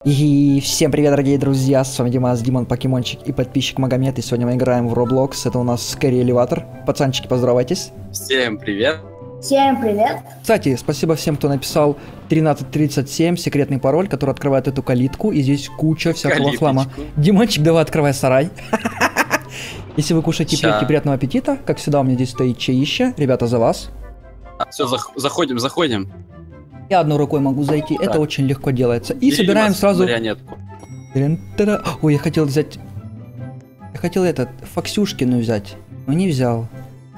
И всем привет, дорогие друзья, с вами Димас, Димон, покемончик и подписчик Магомед, и сегодня мы играем в Roblox, это у нас Scary Elevator. Пацанчики, поздоровайтесь. Всем привет. Всем привет. Кстати, спасибо всем, кто написал 1337, секретный пароль, который открывает эту калитку, и здесь куча всякого хлама. Димончик, давай открывай сарай. Если вы кушаете, пьете, приятного аппетита. Как всегда, у меня здесь стоит чаище, ребята, за вас. Все, заходим. Я одной рукой могу зайти, это очень легко делается. И собираем сразу... Марионетку. Ой, я хотел взять... Я хотел Фоксюшкину взять, но не взял.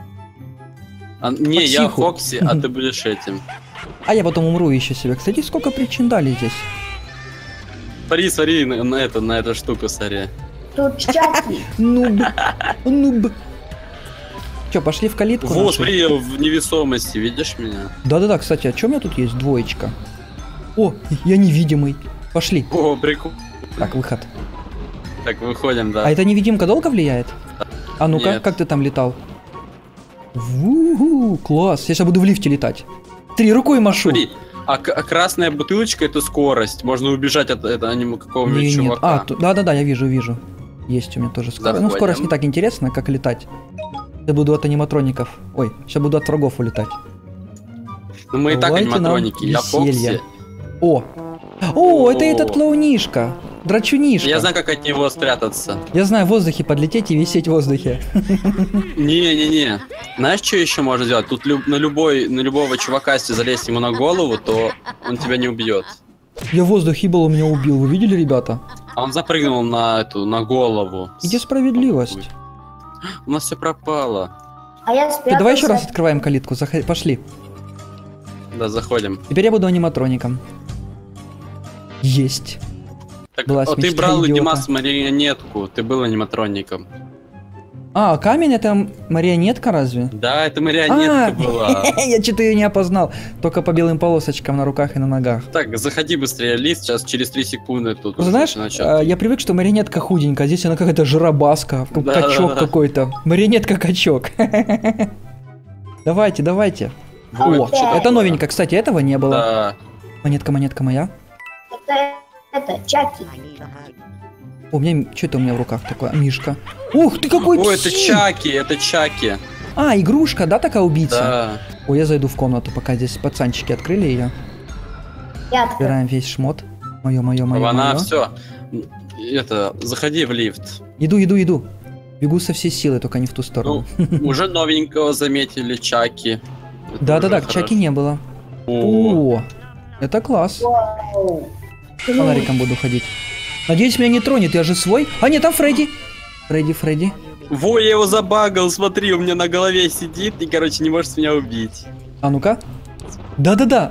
Не, я Фокси, а ты будешь этим. А я потом умру еще себе. Кстати, сколько причин дали здесь? Смотри на эту штуку, смотри. Тут чаки. Нуб. Че, пошли в калитку? Вот, смотри, в невесомости, видишь меня? Да-да-да, кстати, а что у меня тут есть? Двоечка. О, я невидимый. Пошли. О, прикольно. Так, выход. Так, выходим, да. А эта невидимка долго влияет? А ну-ка, как ты там летал? Класс, я сейчас буду в лифте летать. 3 рукой машу. Смотри, а красная бутылочка — это скорость. Можно убежать от какого-нибудь чувака. Да-да-да, я вижу. Есть у меня тоже скорость. Ну, скорость не так интересна, как летать. Я буду от аниматроников. Ой, сейчас буду от врагов улетать. Ну мы и так аниматроники. Я Фокси. О, это этот клоунишка. Драчунишка. Я знаю, как от него спрятаться. Я знаю, в воздухе подлететь и висеть в воздухе. Не. Знаешь, что еще можно сделать? Тут на любого чувака, если залезть ему на голову, то он тебя не убьет. Я в воздухе был, меня убил. Вы видели, ребята? А он запрыгнул на голову. Где справедливость? У нас все пропало. А я спрятался. Давай еще раз открываем калитку. Пошли. Да, заходим. Теперь я буду аниматроником. Есть. Так, ты брал у Димас марионетку, ты был аниматроником. А, камень это марионетка разве? Да, это марионетка была. Я что-то ее не опознал. Только по белым полосочкам на руках и на ногах. Так, заходи быстрее, лист, сейчас через 3 секунды тут. Знаешь, я привык, что марионетка худенькая, а здесь она какая-то жиробаска, качок какой-то. Марионетка-качок. Давайте. О, это новенько, кстати, этого не было. Монетка моя. Это чаки. О, у меня, что это у меня в руках такое? Мишка. Ух ты, какой Ой, это Чаки. А, игрушка, да, такая убийца? Да. Ой, я зайду в комнату, пока здесь пацанчики открыли ее. Собираем весь шмот. Мое. Она все. Заходи в лифт. Иду. Бегу со всей силы, только не в ту сторону. Ну, уже новенького заметили, Чаки. Да, Чаки не было. О, это класс. Фонариком буду ходить. Надеюсь, меня не тронет, я же свой. А нет, там Фредди. Фредди. Во, я его забагал, смотри, у меня на голове сидит и, короче, не может меня убить. А ну-ка. Да.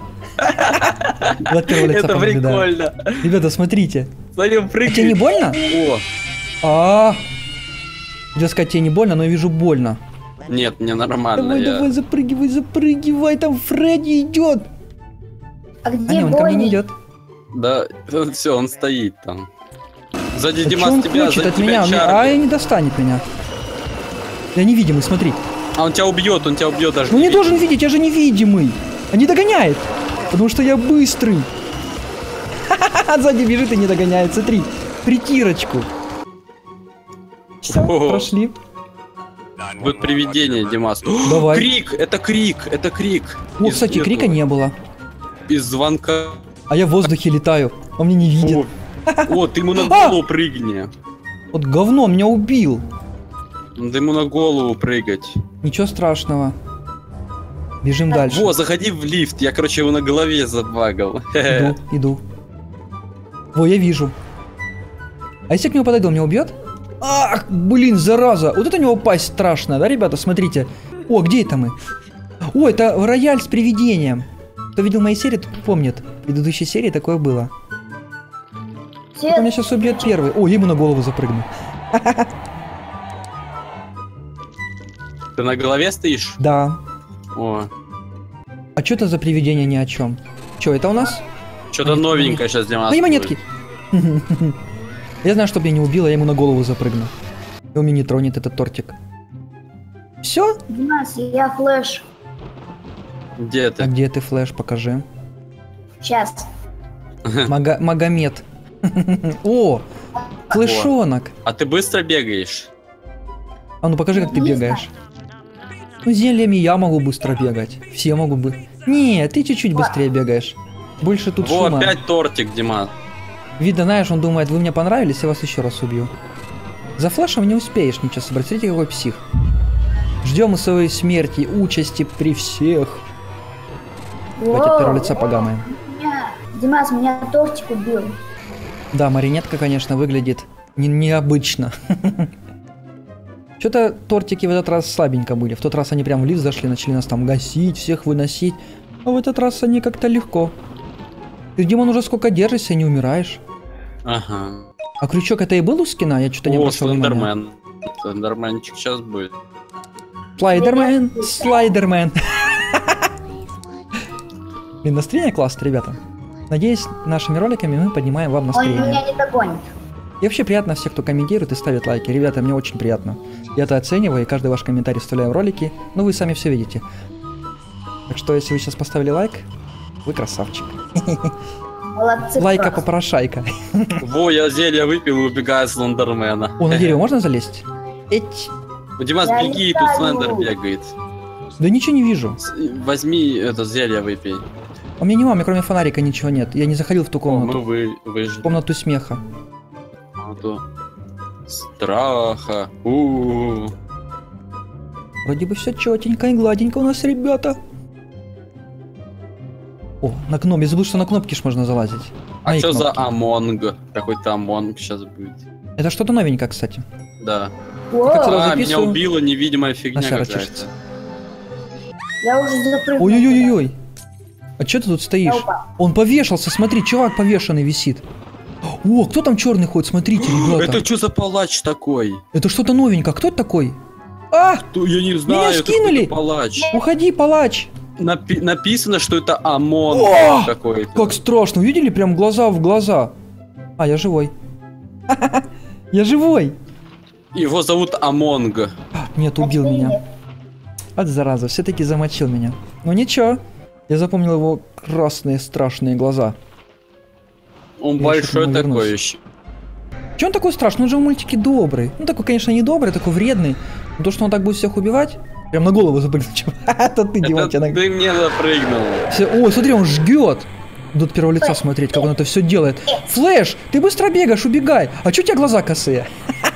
Это прикольно. Ребята, смотрите. Смотри, он прыгает. А тебе не больно? О. Хотел сказать, тебе не больно, но я вижу больно. Нет, мне нормально. Давай, запрыгивай, там Фредди идет. А где он ко мне не идет. Да, все, он стоит там. Сзади а Димас тебя, сзади от меня? А, не достанет меня. Я невидимый, смотри. А он тебя убьет даже. Ну не должен видеть, я же невидимый. А не догоняет, потому что я быстрый. Сзади бежит и не догоняет, смотри. Притирочку. Все, прошли. Вот привидение, Димас. Давай. Крик, это крик. О, кстати, крика не было. Из звонка. А я в воздухе летаю, он меня не видит. О, ты ему на голову прыгни. Вот говно меня убил. Надо ему на голову прыгать. Ничего страшного. Бежим дальше. Во, заходи в лифт, я, короче, его на голове забагал. Иду. Во, я вижу. А если к нему подойду, он меня убьет? Ах, блин, зараза. Вот это у него пасть страшная, да, ребята? Смотрите. О, где это мы? О, это рояль с привидением. Кто видел мои серии, тот помнит. В предыдущей серии такое было. Он меня сейчас убьет первый. О, я ему на голову запрыгну. Ты на голове стоишь? Да. О. А что это за привидение ни о чем? Что, это у нас? Что-то новенькое сейчас для нас. Мои монетки. Я знаю, чтобы меня не убило, я ему на голову запрыгну. И он меня не тронет, этот тортик. Все? Димас, я Флэш. Где ты? А где ты, Флэш? Покажи. Сейчас. Магомед. О, флешонок. А ты быстро бегаешь? А ну покажи, как ты Не бегаешь. Ну, зельями я могу быстро бегать. Все могут бы. Не, ты чуть-чуть быстрее бегаешь. Больше тут Во, шума. опять тортик, Дима. Видно, знаешь, он думает, вы мне понравились, я вас еще раз убью. За флешем не успеешь ничего собрать. Смотрите, какой псих. Ждем мы своей смерти, участи при всех. Давайте от первого лица погамаем. Димас, меня тортик убил. Да, маринетка, конечно, выглядит необычно. Что-то тортики в этот раз слабенько были. В тот раз они прям в лифт зашли, начали нас там гасить, всех выносить. А в этот раз они как-то легко. Ты, Димон, уже сколько держишься, не умираешь. Ага. А крючок это и был у скина? Я что-то не О, обращал внимания. Слендермен. Слендерменчик сейчас будет. Слайдермен, слайдермен. Блин, настроение классно, ребята. Надеюсь, нашими роликами мы поднимаем вам Он настроение. меня не догонит. И вообще приятно всех, кто комментирует и ставит лайки. Ребята, мне очень приятно. Я это оцениваю, и каждый ваш комментарий вставляю в ролики. Но вы сами все видите. Так что, если вы сейчас поставили лайк, вы красавчик. Молодцы. Лайка просто. попрошайка. Во, я зелье выпил и убегаю с Слендермена. О, на дерево можно залезть? Эть. Димас, Я беги, летаю. тут Слендер бегает. Да ничего не вижу. Возьми это зелье, выпей. У меня нема, у меня кроме фонарика ничего нет. Я не заходил в ту О, мы комнату. выжили. Комнату смеха. Комнату страха. У-у-у. Вроде бы все четенько и гладенько у нас, ребята. О, на кнопке. Я забыл, что на кнопки ж можно залазить. А Мои что за кнопки. Амонг? Какой-то Амонг сейчас будет. Это что-то новенькое, кстати. Да. О, как сразу А, меня записываю. убила невидимая фигня Насяра какая-то. чешется. я уже запрыгнул. Ой-ой-ой-ой. А что ты тут Я стоишь? упал. Он повешался, смотри, чувак повешенный висит. О, кто там черный ходит? Смотрите, ребята. Это что за палач такой? Это что-то новенькое. Кто это такой? А! Я не знаю, это скинули! какой-то палач. Уходи, палач! Написано, что это Амон О! какой-то. Как страшно, видели? Прям глаза в глаза. А, я живой. Я живой. Его зовут Амонг. Нет, убил меня. От зараза, все-таки замочил меня. Ну ничего, я запомнил его красные страшные глаза. Он Я большой ещё к нему такой вернусь. еще. Че он такой страшный? Он же в мультике добрый. Ну такой, конечно, не добрый, такой вредный. Но то, что он так будет всех убивать, прям на голову запрыгнул. Это ты, Дима, Это тебя на... ты мне запрыгнул. Ой, смотри, он жгет. Буду от первого лица смотреть, как он это все делает. Флэш, ты быстро бегаешь, убегай. А че у тебя глаза косые?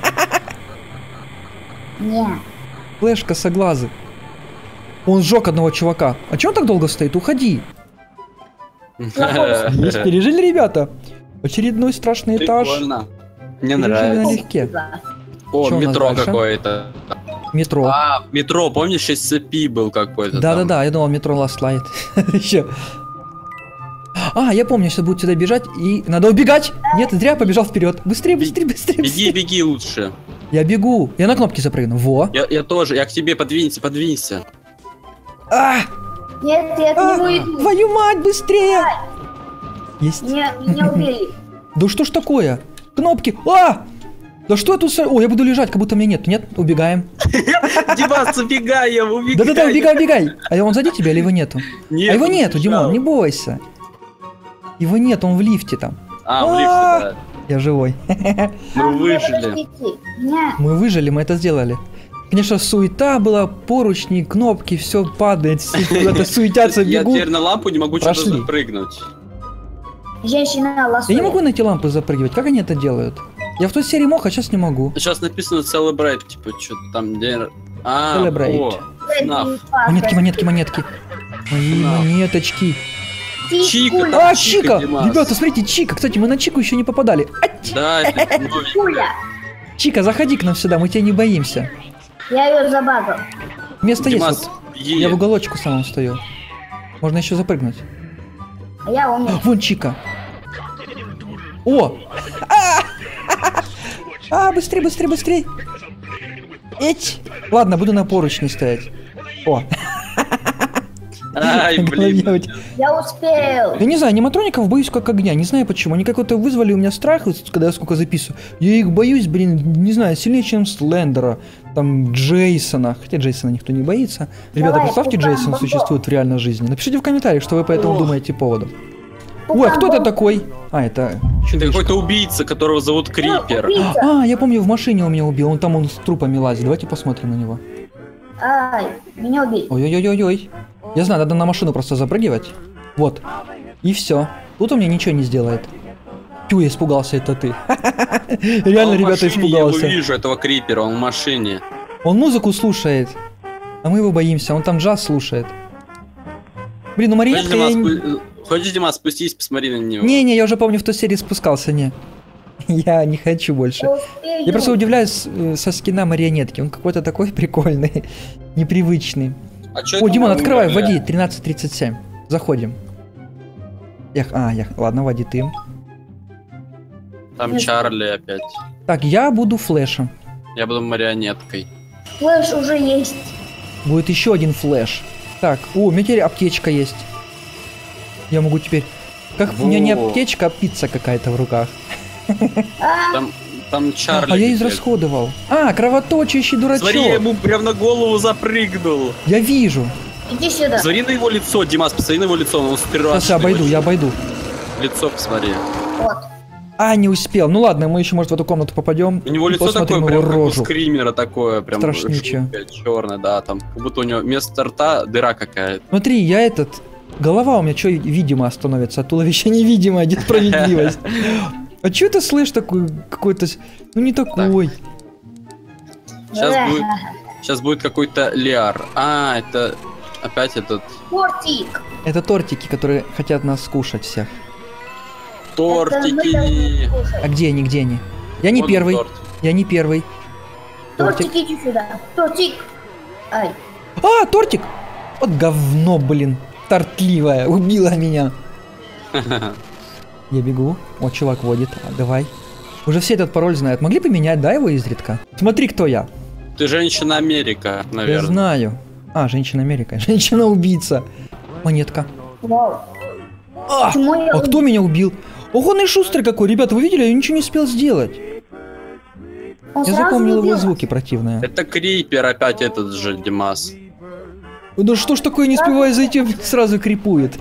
Не. Флэш косоглазый. Он сжег одного чувака. А че он так долго стоит? Уходи. Есть, пережили, ребята. Очередной страшный этаж. Прикольно. Мне Пережили нравится. налегке. О, Чё у нас метро дальше? какое-то. Метро. А, метро, помнишь, из цепи был какой-то там? Да-да-да, я думал, метро Last Light. Еще. А, я помню, сейчас будет сюда бежать, и надо убегать. Нет, зря побежал вперед. Быстрее, быстрее, быстрее. Беги, быстрее. беги лучше. Я бегу. Я на кнопки запрыгну. Во. Я тоже, я к тебе, подвинься. Нет, я к нему иду. Твою мать, быстрее. Есть. Меня убили. Да что ж такое? Кнопки. А! Да что это? О, я буду лежать, как будто меня нет. Нет, убегаем. Димас, убегаем, убегаем. Да-да-да, убегай, убегай. А он сзади тебя или его нету? Нет, А его он нету, убежал. Димон, не бойся. Его нет, он в лифте там. А, в лифте, Я живой. да. Мы выжили. Подождите. Меня. Мы выжили, мы это сделали. Конечно, суета была, поручни, кнопки, все падает, все куда-то суетятся, Я бегут. теперь на лампу не могу что-то Прошли. запрыгнуть. Женщина лосует. Я не могу на эти лампы запрыгивать, как они это делают? Я в той серии мог, а сейчас не могу. Сейчас написано Celebrate, типа, что-то там, где... А, Celebrate. о, FNAF. Монетки, монетки, монетки. Мои Да. монеточки. Чика, Пуля. там А, Чика! Димас. Ребята, смотрите, Чика. Кстати, мы на Чику еще не попадали. Ать! Да, это новенький. Пуля. Чика, заходи к нам сюда, мы тебя не боимся. Я ее забагал. Место есть. Димас, Вот. беги. Я в уголочку самом стою. Можно еще запрыгнуть. А я умер. Вон Чика. О! Быстрее, быстрее, быстрее. Эть. Ладно, буду на поручне стоять. О, Ай, на голове блин. у тебя. Я успел. Я не знаю, аниматроников боюсь как огня, не знаю почему. Они как-то вызвали у меня страх, вот когда я сколько записываю. Я их боюсь, блин, не знаю, сильнее, чем Слендера, там, Джейсона. Хотя Джейсона никто не боится. Ребята, Давай, представьте, купаем Джейсон бомбу. существует в реальной жизни. Напишите в комментариях, что вы по этому О. думаете поводу. Ой, а кто это такой? А, это Это чудишка. какой-то убийца, которого зовут Крипер. А, я помню, в машине он меня убил. Он с трупами лазит. Давайте посмотрим на него. Ай, меня убили. Ой-ой-ой-ой. Я знаю, надо на машину просто запрыгивать. Вот. И все. Тут он мне ничего не сделает. Тю, я испугался, это ты. Реально, Он в ребята, машине, я его испугался. вижу, этого Крипера, он в машине. Он музыку слушает. А мы его боимся. Он там джаз слушает. Блин, ну марионетка... Хочешь, Дима, спустись, посмотри на него. Не-не, я уже помню, в той серии спускался, не. Я не хочу больше. Я просто удивляюсь со скина марионетки. Он какой-то такой прикольный, непривычный. А чё О, это Димон, мы открывай, выбрали? вводи, 13:37. Заходим. Ладно, вводи ты. Там Чарли опять. Так, я буду флешем. Я буду марионеткой. Флэш уже есть. Будет еще один флеш. Так, у меня теперь аптечка есть. Я могу теперь... Как у меня не Во. аптечка, а пицца какая-то в руках. Там Чарли. А я бегает. израсходовал. А, кровоточащий дурачок. Смотри, я ему прям на голову запрыгнул. Я вижу. Иди сюда. Смотри на его лицо, Димас, посмотри на его лицо, он страшный. Сейчас я обойду, очень. я обойду. Лицо посмотри. Вот. А, не успел. Ну ладно, мы еще, может, в эту комнату попадем. У него и лицо посмотрим такое, его прям как у рожу. скримера такое, прям Страшнючее. черное, да, там, как будто у него вместо рта дыра какая-то. Смотри, я голова у меня что видимо становится, а туловище невидимое, где справедливость. А что это слышь такой какой-то... Ну не такой. Сейчас будет какой-то Лиар. А, это опять этот Тортик. Это тортики, которые хотят нас скушать всех. тортики. А где они, где они? Я не Вон первый. торт. Я не первый. Тортик, иди сюда. Тортик. Ай. А, тортик! Вот говно, блин. Тортливая. Убила меня. Я бегу. О, чувак водит. Давай. Уже все этот пароль знают. Могли поменять, да, его изредка? Смотри, кто я. Ты женщина Америка, Я наверное. знаю. А, женщина Америка. Женщина-убийца. Монетка. Вау. А, Почему я а кто меня убил? Ох, он и шустрый какой. Ребята, вы видели? Я ничего не успел сделать. Он Я сразу запомнил его убил? звуки противные. Это Крипер опять этот же, Димас. Да что ж такое, не успеваю зайти, сразу крипует.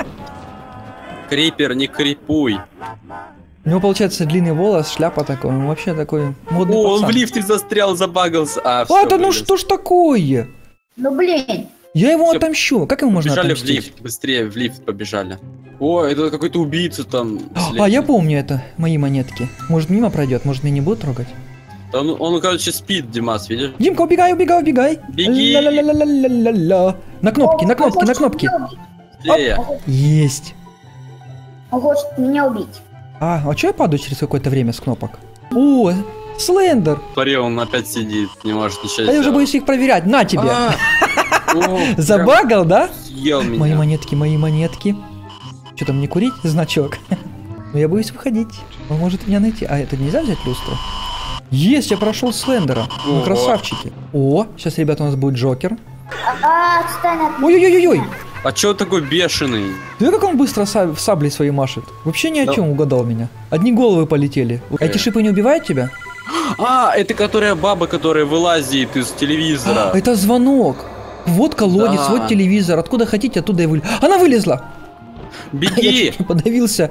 Крипер, не крипуй. У него, получается, длинный волос, шляпа такой. Он вообще такой модный О, он пацан. в лифте застрял, забагался. А, А, всё, да ну вылез. что ж такое? Ну блин. Я его Всё. отомщу. Как ему можно Побежали в отомстить? лифт, быстрее в лифт побежали. О, это какой-то убийца там. А, я помню это, мои монетки. Может, мимо пройдет, может, меня не будут трогать? Он, короче, спит, Димас, видишь? Димка, убегай, убегай, убегай. Беги. Ла-ла-ла-ла-ла-ла. На кнопки, на кнопки, на кнопки. Быстрее. Есть. Он хочет меня убить. А что я падаю через какое-то время с кнопок? О, Слендер. Смотри, он опять сидит, не может ничего А я уже сделать. боюсь их проверять. На тебе. А, о, Забагал, да? прям съел меня. Мои монетки, мои монетки. Что там, не курить? Значок. Но я боюсь выходить. Он может меня найти. А это нельзя взять люстру? Есть, я прошел Слендера. Мы Ого. красавчики. О, сейчас, ребята, у нас будет Джокер. Отстань от меня. Ой-ой-ой-ой. А чё такой бешеный? Ты как он быстро саблей своей машет? Вообще ни о Да. чем угадал меня. Одни головы полетели. Эти шипы не убивают тебя? А, это которая баба, которая вылазит из телевизора. Это звонок. Вот колодец, Да. вот телевизор. Откуда хотите, оттуда и вылез. Она вылезла. Я Беги! чуть не подавился.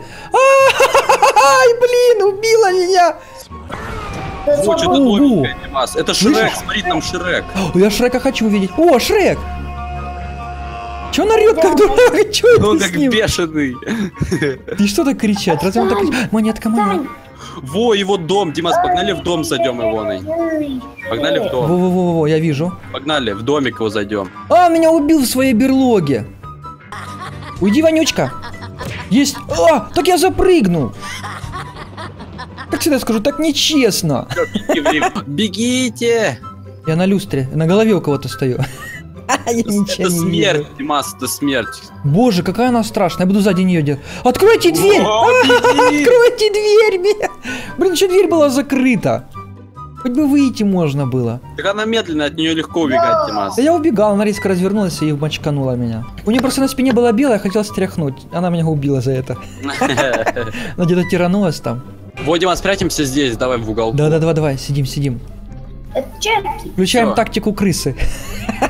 Ай, блин, убила меня. Ты Вот что-то забыл. новенькое, Димас. Это Шрек, Слышишь? смотри, там Шрек. О, я Шрека хочу увидеть. О, Шрек! Че он орёт, как дурак? Че Он это как с ним? бешеный. Ты что так кричать? Разве он так кричит? Монетка моя. Во, его дом. Димас, погнали в дом зайдем его. Погнали в дом. Во-во-во, я вижу. Погнали, в домик его зайдем. А, меня убил в своей берлоге. Уйди, вонючка. Есть. А, так я запрыгнул. Как всегда скажу, так нечестно. Бегите! Я на люстре, на голове у кого-то стою. Я ничего Это не смерть, вижу. Димас, это смерть. Боже, какая она страшная. Я буду сзади нее делать. Откройте дверь! О, беги! Откройте дверь! Блин, еще дверь была закрыта. Хоть бы выйти можно было. Так она медленно, от нее легко убегать, Димас. Да я убегал, она резко развернулась и мочканула меня. У нее просто на спине была белая, я хотел стряхнуть. Она меня убила за это. Она где-то тиранулась там. Вот, Димас, спрячемся здесь, давай в уголку. Да, давай, сидим. Это черти. Включаем Всё. тактику крысы.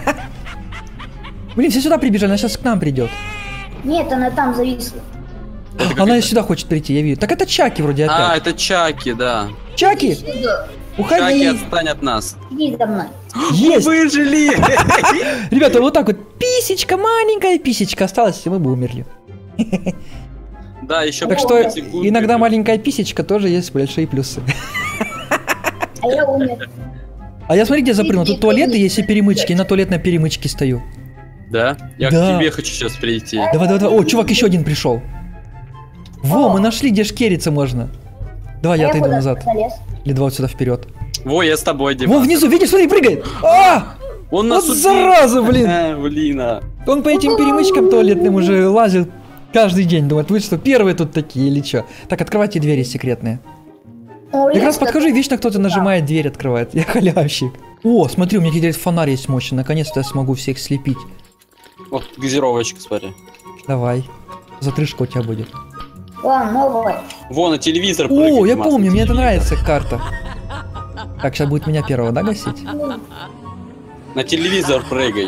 Блин, все сюда прибежали, она сейчас к нам придет. Нет, она там зависла. Она сюда хочет прийти, я вижу. Так это Чаки вроде А, опять. это Чаки, да. Чаки, Сюда. Чаки, уходи. отстань от нас. Иди за мной. Есть. Выжили! Ребята, вот так вот. Писечка, маленькая писечка осталась, и мы бы умерли. Да, еще Так что иногда маленькая писечка тоже есть большие плюсы. А я умер. А я смотри, где запрыгнул. Тут туалеты есть и перемычки. И на туалетной перемычке стою. Да? Я Да. к тебе хочу сейчас прийти. Давай, давай, давай. О, чувак, еще один пришел. Во, мы нашли, где шкериться можно. Давай, я отойду куда назад. залез? Или два вот сюда вперед. Во, я с тобой, Дима. Во, внизу, видишь, смотри, прыгает. А! Он Вот нас убил. зараза, блин. Блин, а. Он по этим перемычкам туалетным уже лазит каждый день. Думает, вы что, первые тут такие или что? Так, открывайте двери секретные. О, Я как раз лес подхожу, и вечно кто-то нажимает, дверь открывает. Я халявщик. О, смотри, у меня теперь фонарь есть мощный. Наконец-то я смогу всех слепить. Вот газировочка, смотри. Давай. Затрышка у тебя будет. Вон, новый. Вон, на телевизор О, прыгает, я Дима, помню, на мне это телевизор. нравится карта. Так, сейчас будет меня первого, да, гасить? На телевизор прыгай.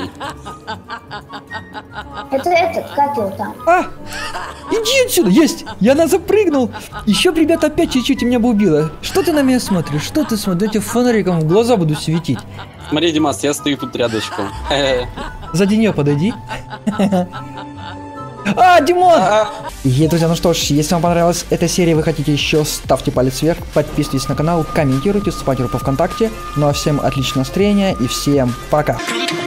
Это этот, как его там? А! Иди отсюда! Есть! Я на запрыгнул! Еще бы, ребята, опять чуть-чуть и меня бы убило. Что ты на меня смотришь? Что ты смотришь? Я тебе фонариком в глаза буду светить. Смотри, Димас, я стою тут рядышком. Сзади нее подойди. А, Димон! И, друзья, ну что ж, если вам понравилась эта серия, вы хотите еще, ставьте палец вверх, подписывайтесь на канал, комментируйте, вступайте в группу ВКонтакте. Ну а всем отличного настроения и всем пока!